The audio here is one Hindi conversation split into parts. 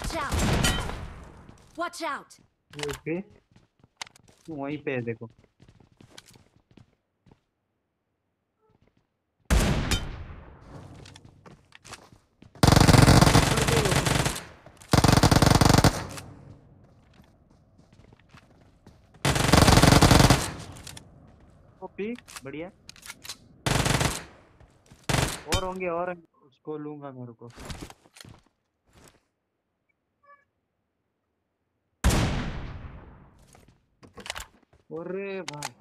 Watch out! Watch out! Okay वहीं पे है देखो। ओपी बढ़िया। और होंगे और उसको लूंगा मेरे को। अरे भाई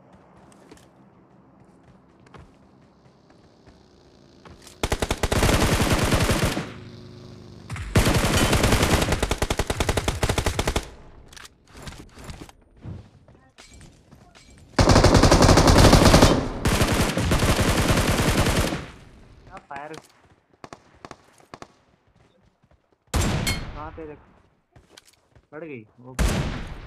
क्या फायर कहाँ पे देख पड़ गई। ओके